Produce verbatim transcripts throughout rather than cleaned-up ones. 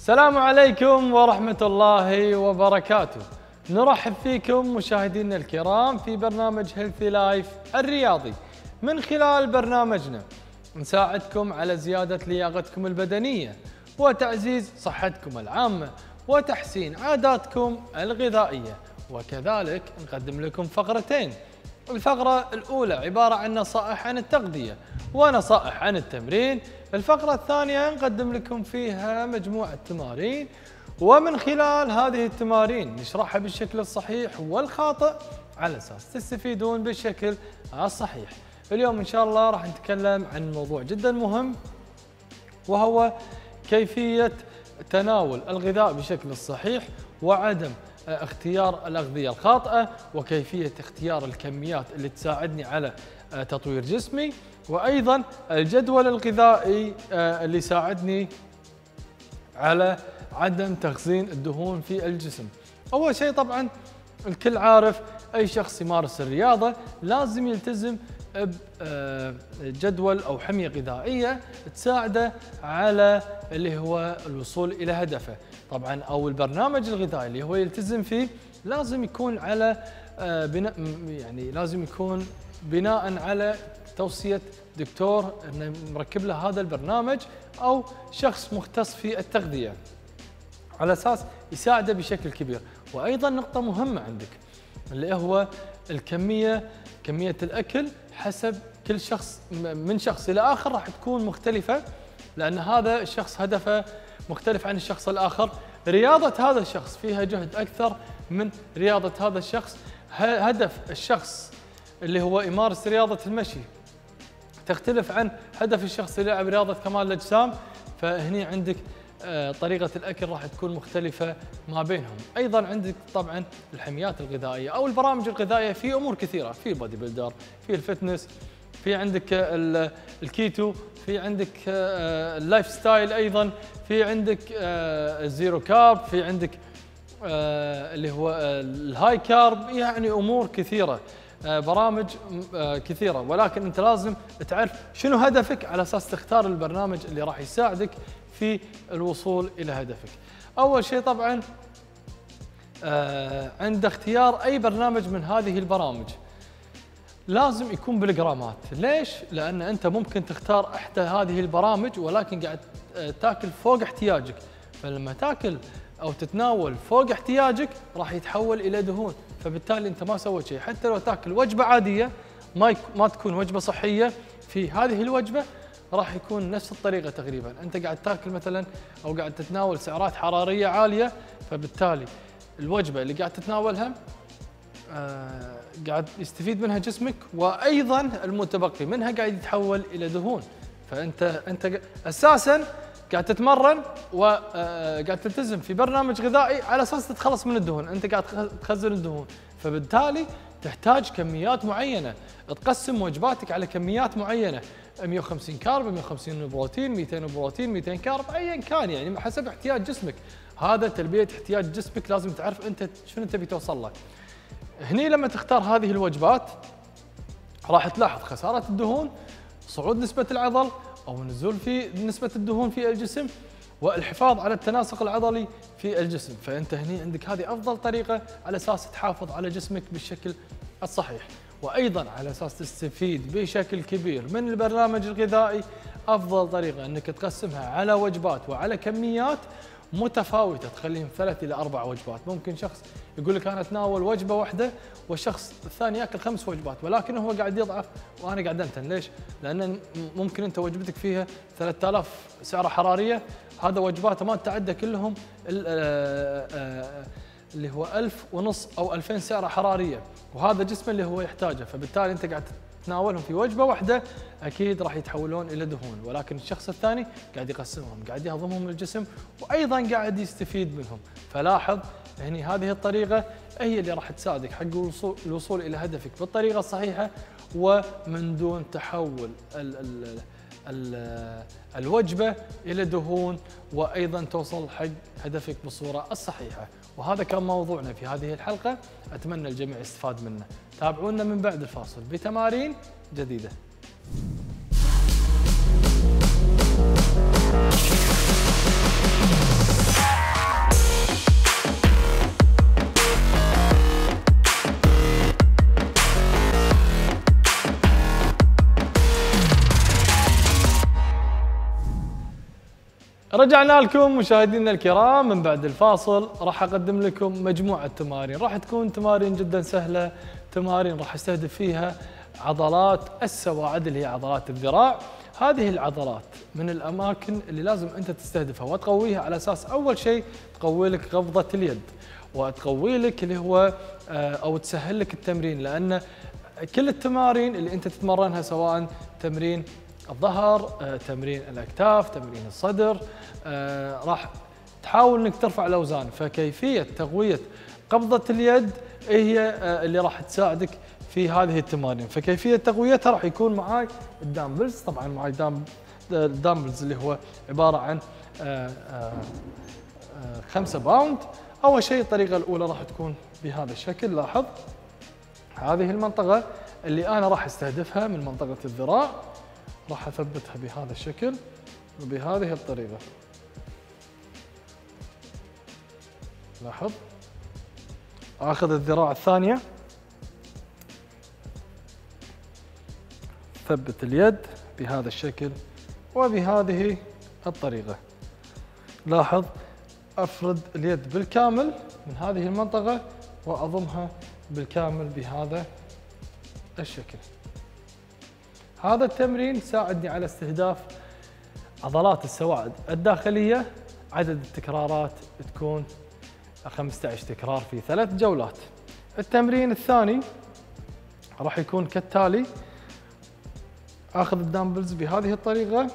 السلام عليكم ورحمة الله وبركاته. نرحب فيكم مشاهدينا الكرام في برنامج هيلثي لايف الرياضي. من خلال برنامجنا نساعدكم على زيادة لياقتكم البدنية وتعزيز صحتكم العامة وتحسين عاداتكم الغذائية، وكذلك نقدم لكم فقرتين. الفقرة الأولى عبارة عن نصائح عن التغذية ونصائح عن التمرين. الفقرة الثانية نقدم لكم فيها مجموعة تمارين، ومن خلال هذه التمارين نشرحها بالشكل الصحيح والخاطئ على أساس تستفيدون بالشكل الصحيح. اليوم إن شاء الله راح نتكلم عن موضوع جدا مهم، وهو كيفية تناول الغذاء بشكل الصحيح وعدم اختيار الأغذية الخاطئة، وكيفية اختيار الكميات اللي تساعدني على تطوير جسمي، وأيضا الجدول الغذائي اللي يساعدني على عدم تخزين الدهون في الجسم. أول شيء طبعا الكل عارف أي شخص يمارس الرياضة لازم يلتزم بجدول أو حمية غذائية تساعده على اللي هو الوصول إلى هدفه. طبعا أو البرنامج الغذائي اللي هو يلتزم فيه لازم يكون على بناء، يعني لازم يكون بناء على توصية دكتور انه مركب له هذا البرنامج او شخص مختص في التغذية على اساس يساعده بشكل كبير. وايضا نقطة مهمة عندك اللي هو الكمية، كمية الاكل حسب كل شخص، من شخص الى اخر راح تكون مختلفة، لان هذا الشخص هدفه مختلف عن الشخص الاخر. رياضة هذا الشخص فيها جهد اكثر من رياضة هذا الشخص. هدف الشخص اللي هو يمارس رياضة المشي تختلف عن هدف الشخص اللي يلعب رياضة كمال الأجسام، فهني عندك طريقة الأكل راح تكون مختلفة ما بينهم. أيضا عندك طبعا الحميات الغذائية أو البرامج الغذائية في أمور كثيرة، في البودي بيلدر، في الفتنس، في عندك الكيتو، في عندك اللايف ستايل، أيضا في عندك الزيرو كارب، في عندك اللي هو الهاي كارب، يعني أمور كثيرة، برامج كثيرة، ولكن أنت لازم تعرف شنو هدفك على أساس تختار البرنامج اللي راح يساعدك في الوصول إلى هدفك. أول شيء طبعا عند اختيار أي برنامج من هذه البرامج لازم يكون بالجرامات. ليش؟ لأن أنت ممكن تختار إحدى هذه البرامج ولكن قاعد تاكل فوق احتياجك، فلما تاكل أو تتناول فوق احتياجك راح يتحول إلى دهون، فبالتالي أنت ما سويت شيء. حتى لو تاكل وجبة عادية ما ما تكون وجبة صحية، في هذه الوجبة راح يكون نفس الطريقة تقريبا. أنت قاعد تاكل مثلا أو قاعد تتناول سعرات حرارية عالية، فبالتالي الوجبة اللي قاعد تتناولها آه قاعد يستفيد منها جسمك، وأيضا المتبقي منها قاعد يتحول إلى دهون. فأنت أنت أساسا قاعد تتمرن وقاعد تلتزم في برنامج غذائي على اساس تتخلص من الدهون، انت قاعد تخزن الدهون، فبالتالي تحتاج كميات معينه، تقسم وجباتك على كميات معينه، مئة وخمسين كارب، مئة وخمسين بروتين، مئتين بروتين، مئتين كارب، ايا كان، يعني حسب احتياج جسمك. هذا تلبيه احتياج جسمك، لازم تعرف انت شنو تبي توصل له. هني لما تختار هذه الوجبات راح تلاحظ خساره الدهون، صعود نسبه العضل أو نزول في نسبة الدهون في الجسم، والحفاظ على التناسق العضلي في الجسم. فأنت هني عندك هذه أفضل طريقة على أساس تحافظ على جسمك بالشكل الصحيح، وأيضا على أساس تستفيد بشكل كبير من البرنامج الغذائي. أفضل طريقة أنك تقسمها على وجبات وعلى كميات متفاوتة، تخليهم ثلاث إلى أربع وجبات. ممكن شخص يقول لك أنا أتناول وجبة واحدة والشخص الثاني يأكل خمس وجبات، ولكن هو قاعد يضعف وأنا قاعد أنتن. ليش؟ لأن ممكن أنت وجبتك فيها ثلاثة آلاف سعرة حرارية، هذا وجباته ما تتعدى كلهم اللي هو ألف ونص أو ألفين سعرة حرارية، وهذا جسمه اللي هو يحتاجه. فبالتالي أنت قاعد تناولهم في وجبة واحدة أكيد راح يتحولون إلى دهون، ولكن الشخص الثاني قاعد يقسمهم، قاعد يهضمهم للجسم، وأيضا قاعد يستفيد منهم. فلاحظ هني هذه الطريقة هي اللي راح تساعدك حق الوصول, الوصول إلى هدفك بالطريقة الصحيحة، ومن دون تحول ال ال ال الوجبة إلى دهون، وأيضا توصل حق هدفك بالصورة الصحيحة. وهذا كان موضوعنا في هذه الحلقة، أتمنى الجميع يستفاد منه. تابعونا من بعد الفاصل بتمارين جديدة. رجعنا لكم مشاهدينا الكرام من بعد الفاصل. راح اقدم لكم مجموعه تمارين، راح تكون تمارين جدا سهله، تمارين راح استهدف فيها عضلات السواعد اللي هي عضلات الذراع. هذه العضلات من الاماكن اللي لازم انت تستهدفها وتقويها، على اساس اول شيء تقوي لك قبضه اليد، وتقوي لك اللي هو او تسهل لك التمرين، لان كل التمارين اللي انت تتمرنها سواء تمرين الظهر، تمرين الاكتاف، تمرين الصدر، راح تحاول انك ترفع الاوزان، فكيفيه تقويه قبضه اليد هي اللي راح تساعدك في هذه التمارين. فكيفيه تقويتها راح يكون معاي الدامبلز. طبعا معاي الدامبلز اللي هو عباره عن خمسة باوند. اول شيء الطريقه الاولى راح تكون بهذا الشكل. لاحظ هذه المنطقه اللي انا راح استهدفها من منطقه الذراع، راح اثبتها بهذا الشكل وبهذه الطريقه. لاحظ اخذ الذراع الثانيه، ثبت اليد بهذا الشكل وبهذه الطريقه. لاحظ افرد اليد بالكامل من هذه المنطقه واضمها بالكامل بهذا الشكل. هذا التمرين ساعدني على استهداف عضلات السواعد الداخليه. عدد التكرارات تكون خمسة عشر تكرار في ثلاث جولات. التمرين الثاني راح يكون كالتالي. اخذ الدامبلز بهذه الطريقه،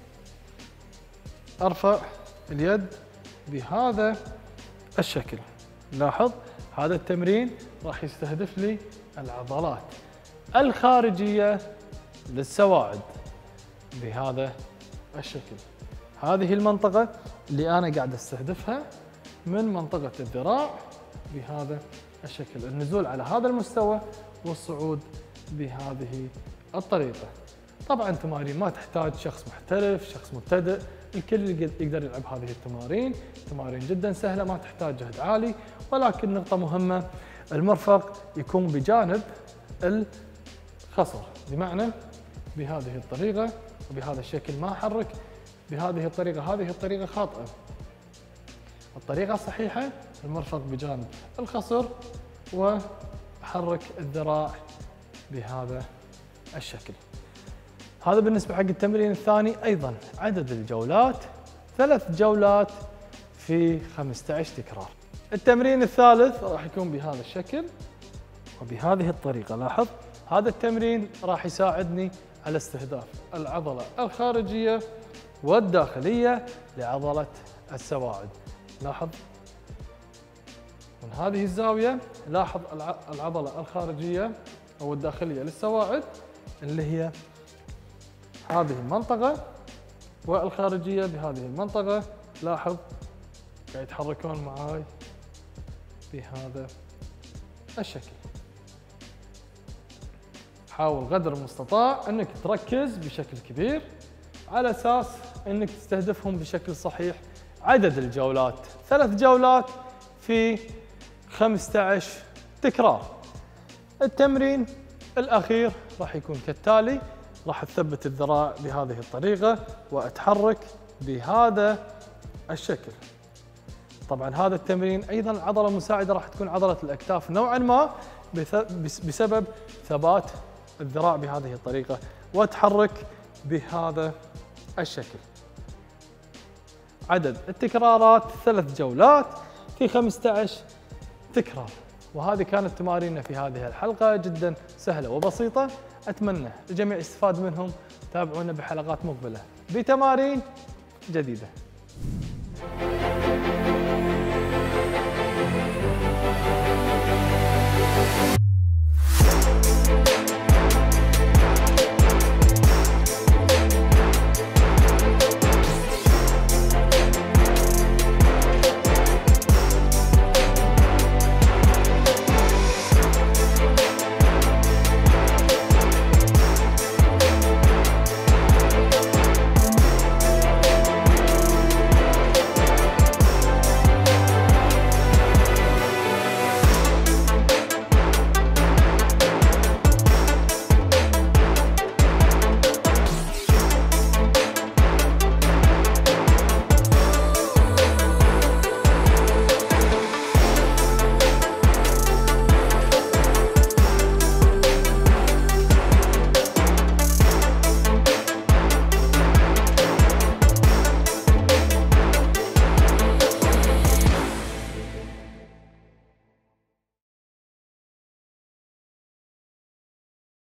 ارفع اليد بهذا الشكل. لاحظ هذا التمرين راح يستهدف لي العضلات الخارجيه للسواعد بهذا الشكل. هذه المنطقه اللي انا قاعد استهدفها من منطقه الذراع بهذا الشكل، النزول على هذا المستوى والصعود بهذه الطريقه. طبعا تمارين ما تحتاج شخص محترف، شخص مبتدئ، الكل يقدر يلعب هذه التمارين. تمارين جدا سهله ما تحتاج جهد عالي، ولكن نقطه مهمه المرفق يكون بجانب الخصر، بمعنى بهذه الطريقه وبهذا الشكل. ما احرك بهذه الطريقه، هذه الطريقه خاطئه. الطريقه الصحيحه المرفق بجانب الخصر واحرك الذراع بهذا الشكل. هذا بالنسبه حق التمرين الثاني. ايضا عدد الجولات ثلاث جولات في خمسة عشر تكرار. التمرين الثالث راح يكون بهذا الشكل وبهذه الطريقه. لاحظ هذا التمرين راح يساعدني على استهداف العضله الخارجيه والداخليه لعضله السواعد. لاحظ من هذه الزاويه، لاحظ العضله الخارجيه او الداخليه للسواعد اللي هي هذه المنطقه، والخارجيه بهذه المنطقه. لاحظ قاعد يتحركون معاي بهذا الشكل. حاول قدر المستطاع انك تركز بشكل كبير على اساس انك تستهدفهم بشكل صحيح. عدد الجولات ثلاث جولات في خمسة عشر تكرار. التمرين الاخير راح يكون كالتالي. راح تثبت الذراع بهذه الطريقه واتحرك بهذا الشكل. طبعا هذا التمرين ايضا العضله المساعده راح تكون عضله الاكتاف نوعا ما، بسبب ثبات الذراع بهذه الطريقه واتحرك بهذا الشكل. عدد التكرارات ثلاث جولات في خمسة عشر تكرار. وهذه كانت تماريننا في هذه الحلقه، جدا سهله وبسيطه. اتمنى الجميع يستفاد منهم. تابعونا بحلقات مقبله بتمارين جديده.